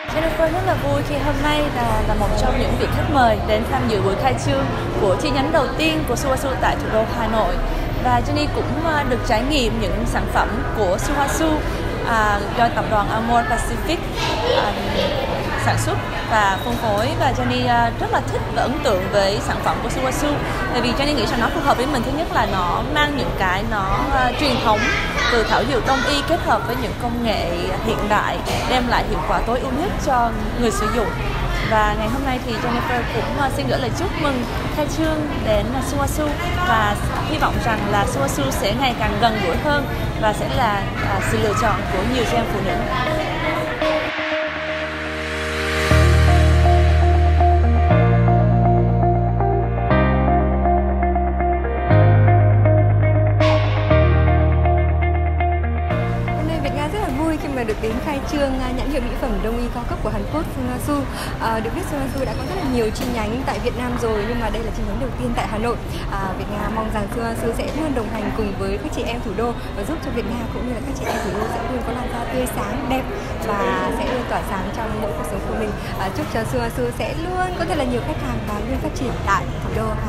Jennifer rất là vui khi hôm nay là một trong những vị khách mời đến tham dự buổi khai trương của chi nhánh đầu tiên của Suasu tại thủ đô Hà Nội. Và Jenny cũng được trải nghiệm những sản phẩm của Suasu do tập đoàn Amore Pacific sản xuất và phân phối, và Jenny rất là thích và ấn tượng với sản phẩm của Suasu, tại vì Jenny nghĩ rằng nó phù hợp với mình. Thứ nhất là nó mang những cái nó truyền thống từ thảo dược đông y kết hợp với những công nghệ hiện đại, đem lại hiệu quả tối ưu nhất cho người sử dụng. Và ngày hôm nay thì Jennifer cũng xin gửi lời chúc mừng khai trương đến Suasu, và hy vọng rằng là Suasu sẽ ngày càng gần gũi hơn và sẽ là sự lựa chọn của nhiều chị em phụ nữ. Khi mà được đến khai trương nhãn hiệu mỹ phẩm đông y cao cấp của Hàn Quốc Suasu. Được biết Suasu đã có rất là nhiều chi nhánh tại Việt Nam rồi, nhưng mà đây là chi nhánh đầu tiên tại Hà Nội. Việt Nga mong rằng Suasu sẽ luôn đồng hành cùng với các chị em thủ đô và giúp cho Việt Nga cũng như là các chị em thủ đô sẽ luôn có làn da tươi sáng đẹp và sẽ luôn tỏa sáng trong mỗi cuộc sống của mình. Chúc cho Suasu sẽ luôn có thật là nhiều khách hàng và luôn phát triển tại thủ đô Hà